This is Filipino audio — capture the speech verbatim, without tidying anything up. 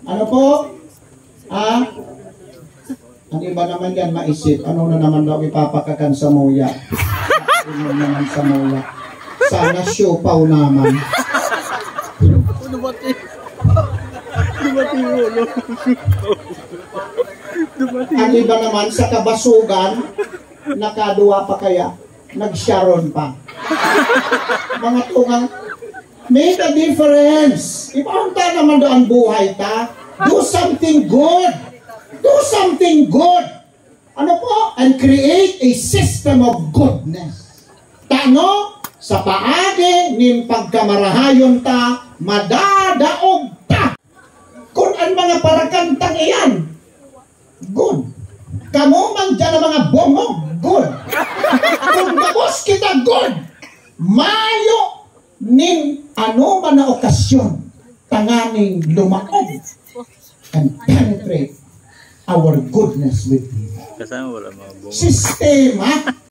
Ano po? Ah? Ang iba naman yan maisip, ano na naman daw ipapakakan sa muya? Ano naman sa muya? Sana siopaw naman. Dumati. Dumati ulo. Dumati. Ang iba naman sa kabasugan, nakaduwa pa kaya, nag-sharon pa. Mga tungang, make a difference. Ipaunta naman doon buhay ta. Do something good. Do something good. Ano po? And create a system of goodness. Tano, sa paagi ning pagkamarahayon ta, madadaog ta. Kung ang mga parakantang iyan, good. Kamu man dyan ang mga bongog, good. Kung bagos kita, good. Mayo ning ano man na okasyon, tanganing lumaog and penetrate our goodness with you. Kasama wala mga bungo. Sistema